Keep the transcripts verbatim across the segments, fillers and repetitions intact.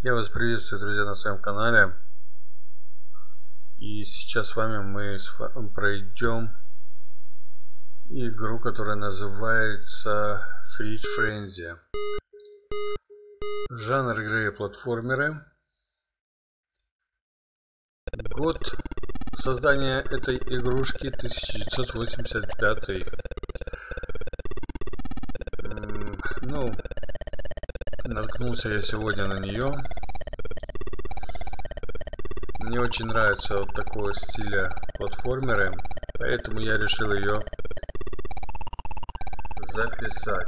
Я вас приветствую, друзья, на своем канале. И сейчас с вами мы пройдем игру, которая называется Fridge Frenzy. Жанр игры платформеры. Год создания этой игрушки тысяча девятьсот восемьдесят пятый. Ну, наткнулся я сегодня на нее. Мне очень нравится вот такого стиля платформеры, поэтому я решил ее записать.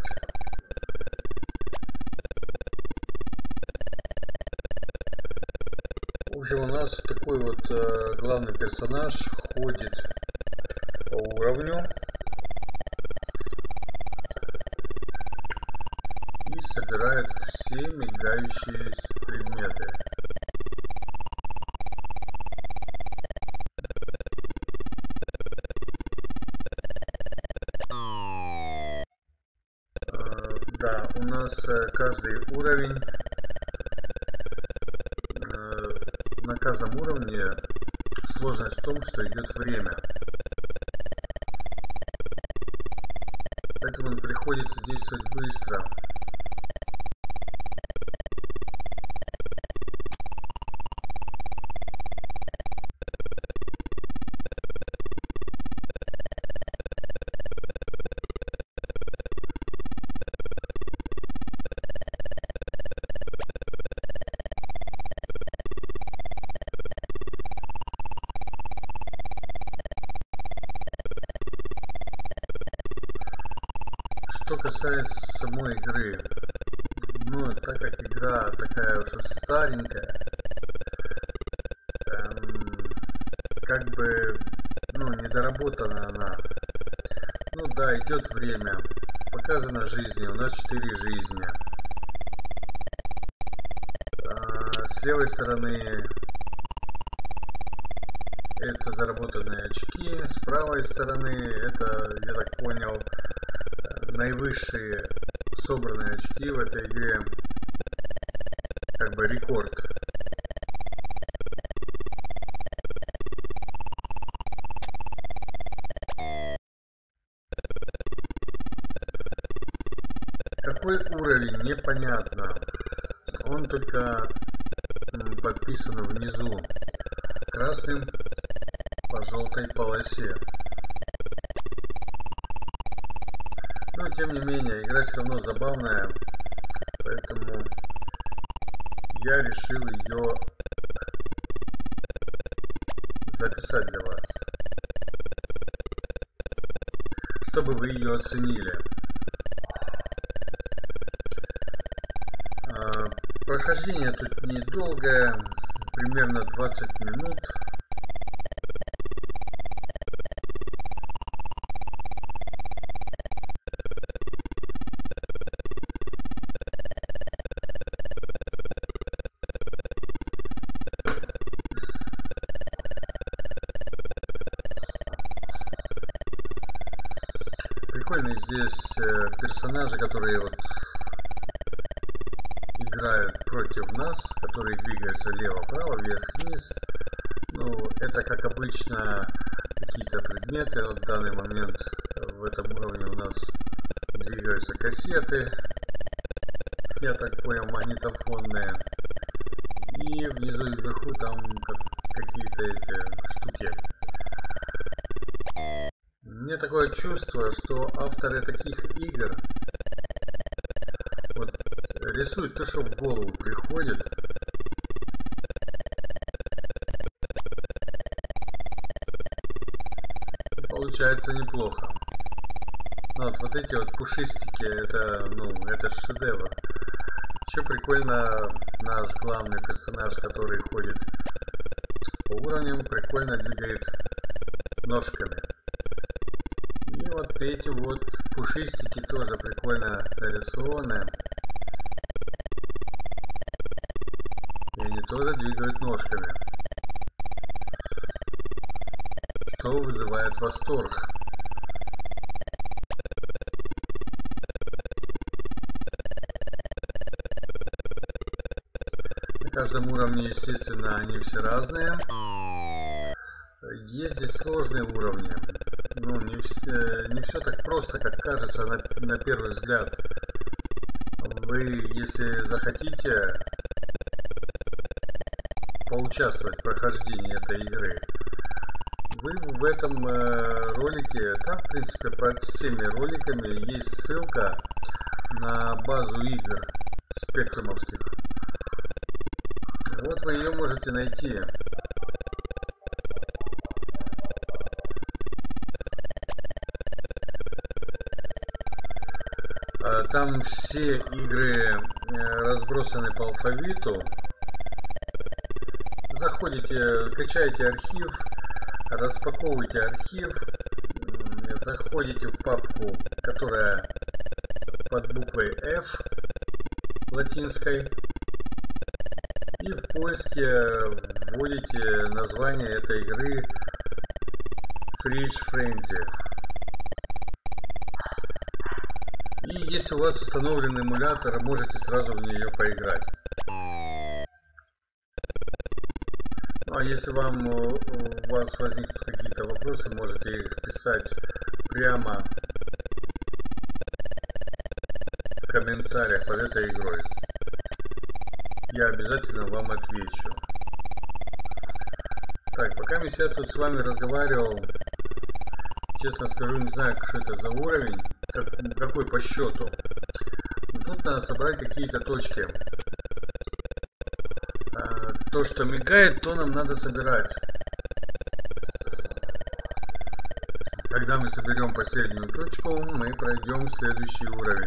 В общем, у нас такой вот э, главный персонаж ходит по уровню и собирает все мигающие предметы. Э, да, у нас э, каждый уровень, э, на каждом уровне сложность в том, что идет время. Поэтому приходится действовать быстро. Что касается самой игры, ну, так как игра такая уже старенькая, эм, как бы, ну, недоработана она. Ну да, идет время, показано жизни, у нас четыре жизни. А с левой стороны это заработанные очки, с правой стороны это, я так понял, наивысшие собранные очки в этой игре, как бы рекорд. Какой уровень, непонятно. Он только подписан внизу красным по желтой полосе. Но тем не менее, игра все равно забавная, поэтому я решил ее записать для вас, чтобы вы ее оценили. Прохождение тут недолгое, примерно двадцать минут. Прикольные здесь персонажи, которые вот играют против нас, которые двигаются лево-право, вверх-вниз. Ну, это как обычно какие-то предметы. Вот в данный момент в этом уровне у нас двигаются кассеты, я так понял, магнитофонные. И внизу и вверху там какие-то эти штуки. Мне такое чувство, что авторы таких игр вот рисуют то, что в голову приходит. И получается неплохо. Ну, вот, вот эти вот пушистики, это, ну, это шедевр. Еще прикольно наш главный персонаж, который ходит по уровням, прикольно двигает ножками. И вот эти вот пушистики тоже прикольно нарисованы. И они тоже двигают ножками, что вызывает восторг. каждом уровне, естественно, они все разные. Есть здесь сложные уровни. Ну, не все, не все так просто, как кажется на, на первый взгляд. Вы, если захотите поучаствовать в прохождении этой игры, вы в этом э, ролике, там, в принципе, под всеми роликами есть ссылка на базу игр спектрумовских. Вот вы ее можете найти. Там все игры разбросаны по алфавиту. Заходите, качаете архив, распаковываете архив, заходите в папку, которая под буквой F латинской, и в поиске вводите название этой игры Fridge Frenzy. И если у вас установлен эмулятор, можете сразу в нее поиграть. Ну, а если вам, у вас возникнут какие-то вопросы, можете их писать прямо в комментариях под этой игрой. Я обязательно вам отвечу. Так, пока я тут с вами разговаривал, честно скажу, не знаю, что это за уровень, как, какой по счету. Но тут надо собрать какие-то точки. А, то, что мигает, то нам надо собирать. Когда мы соберем последнюю точку, мы пройдем следующий уровень.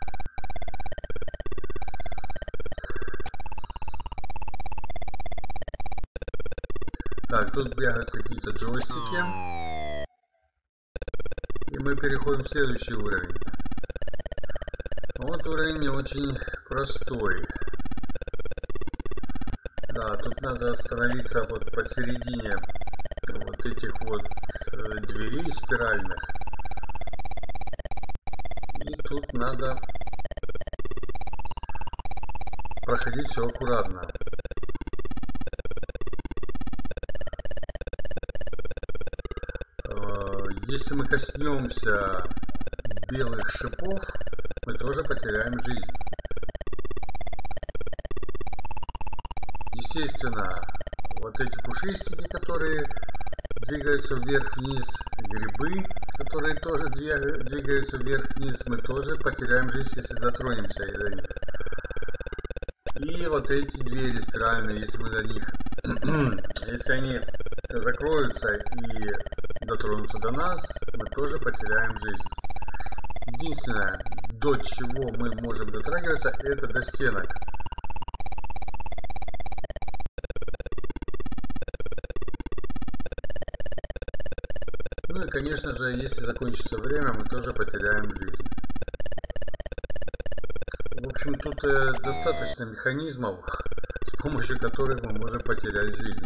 Так, тут бегают какие-то джойстики. И мы переходим в следующий уровень. Вот уровень не очень простой. Да, тут надо остановиться вот посередине вот этих вот дверей спиральных. И тут надо проходить все аккуратно. Если мы коснемся белых шипов, мы тоже потеряем жизнь. Естественно, вот эти пушистики, которые двигаются вверх-вниз, грибы, которые тоже двигаются вверх-вниз, мы тоже потеряем жизнь, если дотронемся до них. И вот эти двери спиральные, если мы до них, если они закроются и дотронуться до нас, мы тоже потеряем жизнь. Единственное, до чего мы можем дотрагиваться, это до стенок. Ну и, конечно же, если закончится время, мы тоже потеряем жизнь. В общем, тут э, достаточно механизмов, с помощью которых мы можем потерять жизнь.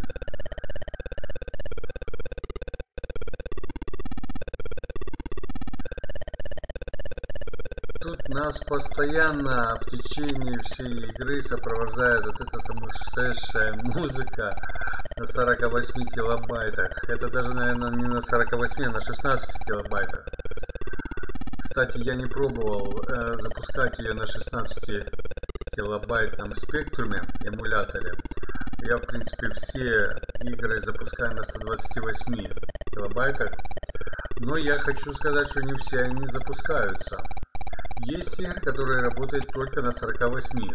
Тут нас постоянно в течение всей игры сопровождает вот эта сумасшедшая музыка на сорока восьми килобайтах. Это даже, наверное, не на сорока восьми, а на шестнадцати килобайтах. Кстати, я не пробовал э, запускать ее на шестнадцати килобайтном спектруме эмуляторе. Я, в принципе, все игры запускаю на ста двадцати восьми килобайтах. Но я хочу сказать, что не все они запускаются. Есть игры, которые работают только на сорока восьми,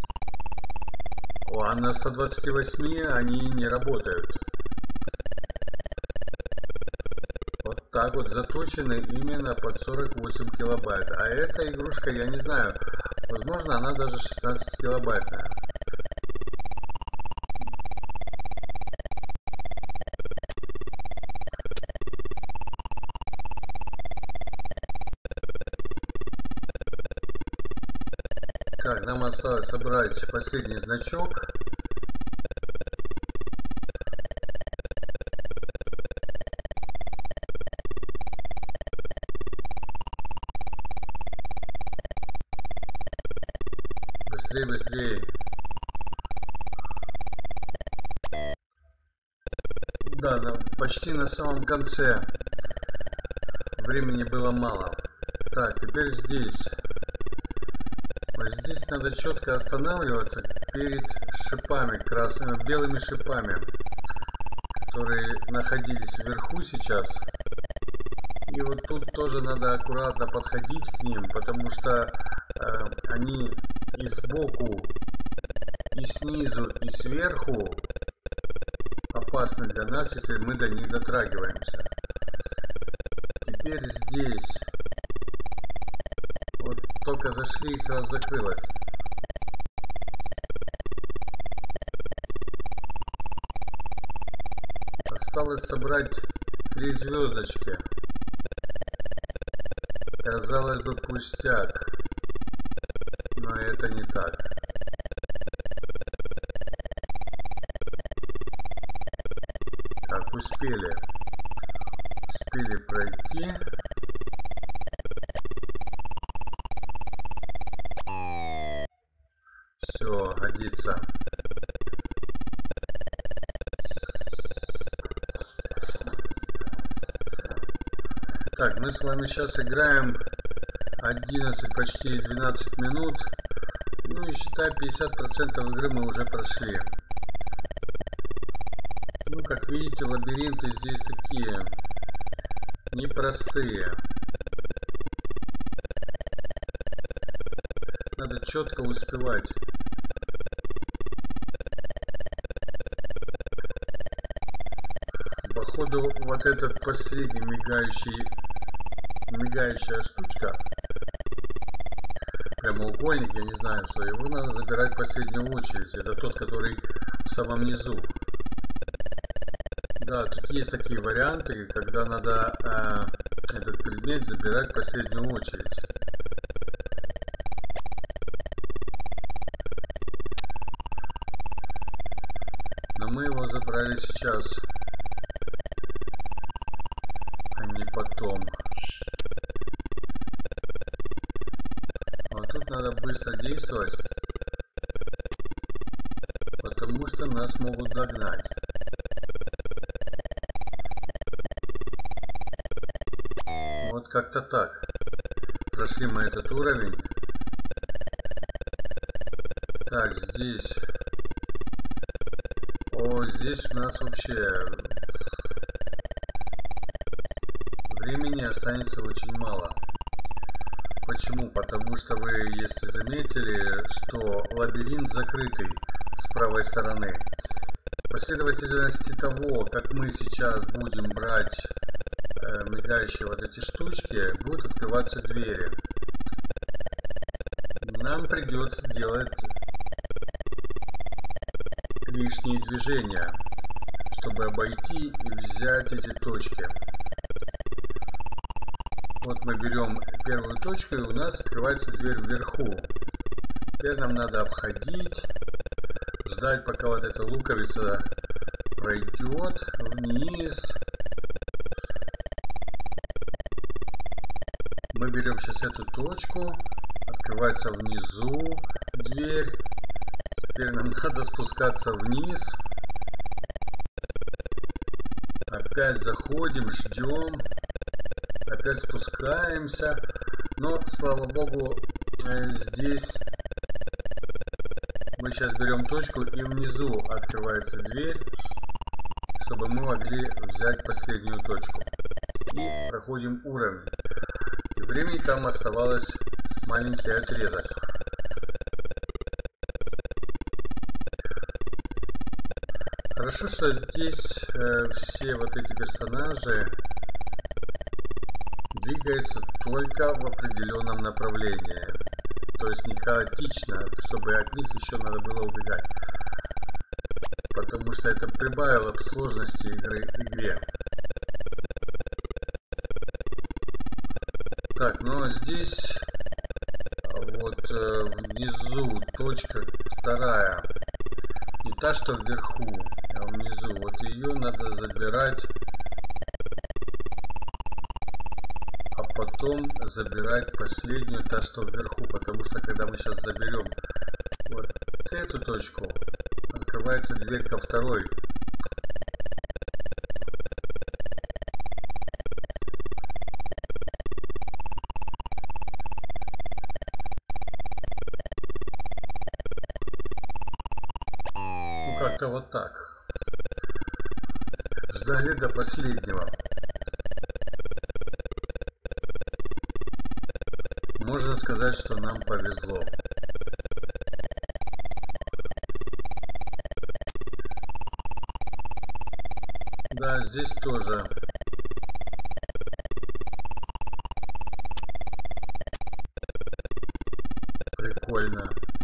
а на ста двадцати восьми они не работают. Вот так вот заточены именно под сорок восемь килобайт. А эта игрушка, я не знаю, возможно, она даже шестнадцати килобайтная. Так, нам осталось собрать последний значок. Быстрее, быстрее. Да, на, почти на самом конце. Времени было мало. Так, теперь здесь. Вот здесь надо четко останавливаться перед шипами, красными, белыми шипами, которые находились вверху сейчас. И вот тут тоже надо аккуратно подходить к ним, потому что э, они и сбоку, и снизу, и сверху опасны для нас, если мы до них дотрагиваемся. Теперь здесь. Вот только зашли и сразу закрылось. Осталось собрать три звездочки. Казалось бы, пустяк, но это не так. Так, успели. Успели пройти. Все, годится. Так, мы с вами сейчас играем одиннадцать, почти двенадцать минут. Ну и считай, пятьдесят процентов игры мы уже прошли. Ну, как видите, лабиринты здесь такие непростые. Надо четко успевать. Походу, вот этот последний мигающий мигающая штучка, прямоугольник, я не знаю что, его надо забирать в последнюю очередь. Это тот, который в самом низу. Да, тут есть такие варианты, когда надо э, этот предмет забирать в последнюю очередь. Но мы его забрали сейчас, а не потом. Тут надо быстро действовать, потому что нас могут догнать. Вот как-то так. Прошли мы этот уровень. Так, здесь. О, здесь у нас вообще времени останется очень мало. Почему? Потому что вы, если заметили, что лабиринт закрытый с правой стороны. В последовательности того, как мы сейчас будем брать э, мигающие вот эти штучки, будут открываться двери. Нам придется делать лишние движения, чтобы обойти и взять эти точки. Вот мы берем первую точку, и у нас открывается дверь вверху. Теперь нам надо обходить, ждать, пока вот эта луковица пройдет вниз. Мы берем сейчас эту точку, открывается внизу дверь. Теперь нам надо спускаться вниз. Опять заходим, ждем. Опять спускаемся, но, слава богу, здесь мы сейчас берем точку, и внизу открывается дверь, чтобы мы могли взять последнюю точку. И проходим уровень. И времени там оставалось маленький отрезок. Хорошо, что здесь э, все вот эти персонажи двигается только в определенном направлении, то есть не хаотично, чтобы от них еще надо было убегать, потому что это прибавило к сложности игры игре. Так, ну а здесь вот э, внизу точка вторая, не та, что вверху, а внизу, вот ее надо забирать. Потом забирать последнюю, та что вверху, потому что когда мы сейчас заберем вот эту точку, открывается дверь ко второй. как-то вот так. Ждали до последнего. Можно сказать, что нам повезло. Да, здесь тоже. Прикольно.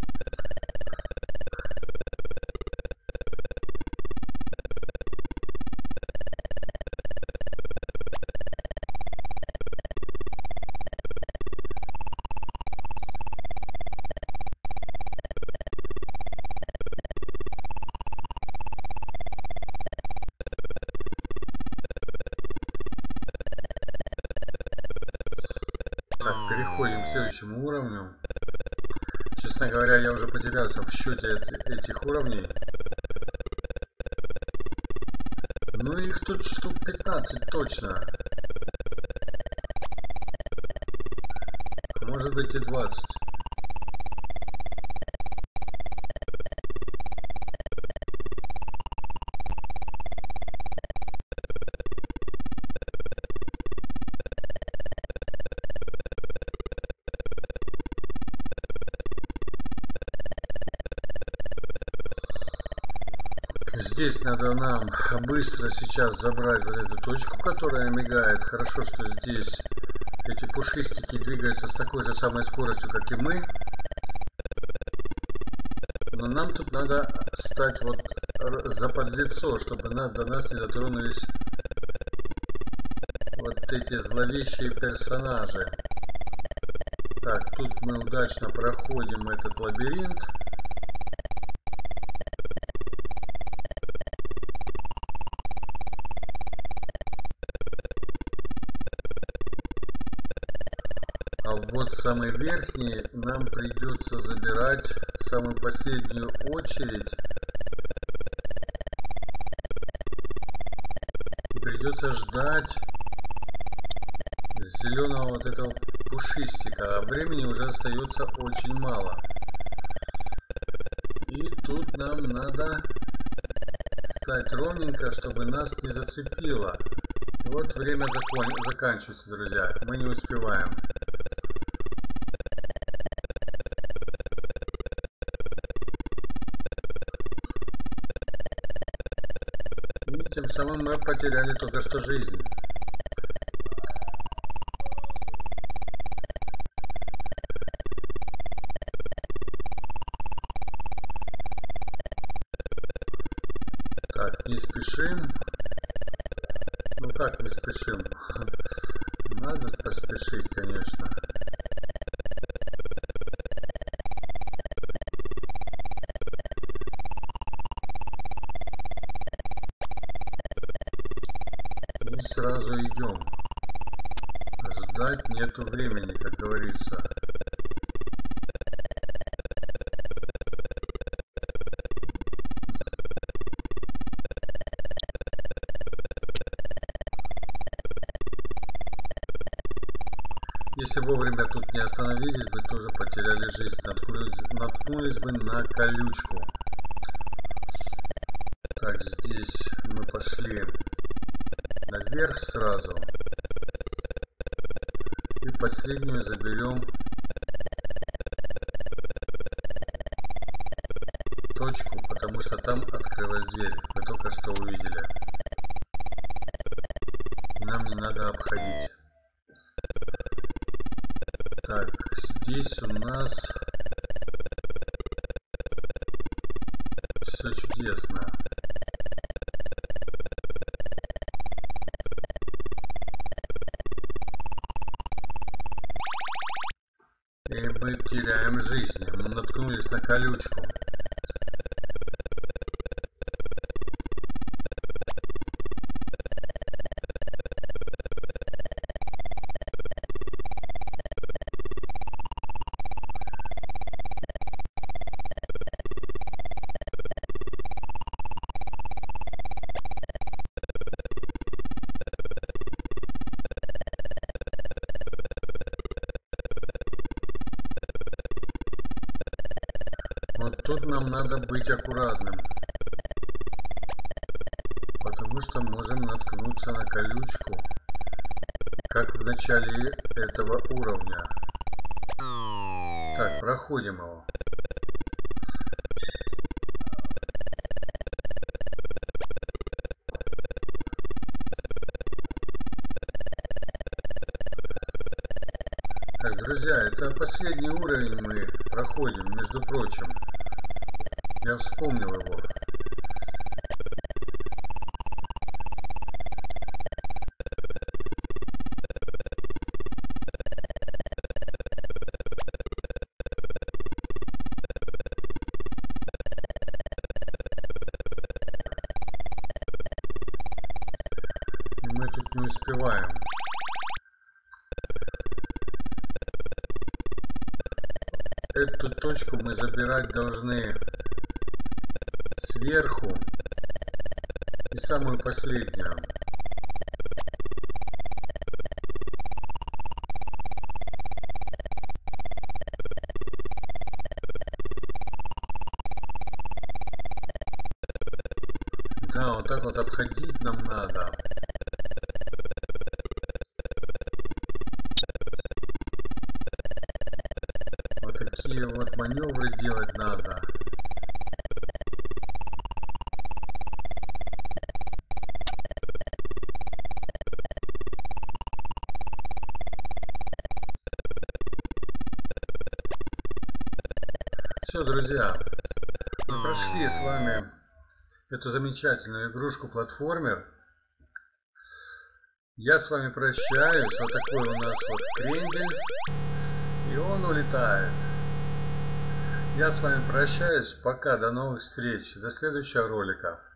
Так, переходим к следующему уровню. Честно говоря, я уже потерялся в счете этих уровней. Ну, их тут штук пятнадцать точно. Может быть и двадцать. Здесь надо нам быстро сейчас забрать вот эту точку, которая мигает. Хорошо, что здесь эти пушистики двигаются с такой же самой скоростью, как и мы. Но нам тут надо стать вот за подлицо, чтобы до нас не дотронулись вот эти зловещие персонажи. Так, тут мы удачно проходим этот лабиринт. А вот самый верхний нам придется забирать в самую последнюю очередь. И придется ждать зеленого вот этого пушистика. А времени уже остается очень мало. И тут нам надо стать ровненько, чтобы нас не зацепило. И вот время закон... заканчивается, друзья. Мы не успеваем. И тем самым мы потеряли только что жизнь. Так, не спешим. Ну как не спешим? Надо поспешить, конечно. И сразу идем. Ждать нету времени, как говорится. Если вовремя тут не остановились бы, тоже потеряли жизнь. Наткнулись, наткнулись бы на колючку. Так, здесь мы пошли наверх сразу. И последнюю заберем точку, потому что там открылась дверь. Вы только что увидели. И нам не надо обходить. Так, здесь у нас все чудесно. И мы теряем жизни. Мы наткнулись на колючку. Вот тут нам надо быть аккуратным. Потому что можем наткнуться на колючку, как в начале этого уровня. Так, проходим его. Так, друзья, это последний уровень мы проходим, между прочим. Я вспомнил его. И мы тут не успеваем. Эту точку мы забирать должны сверху и самую последнюю. Да, вот так вот обходить нам надо. Вот такие вот маневры делать надо. Все, друзья, мы прошли с вами эту замечательную игрушку платформер. Я с вами прощаюсь. Вот такой у нас вот крендель. И он улетает. Я с вами прощаюсь. Пока, до новых встреч. До следующего ролика.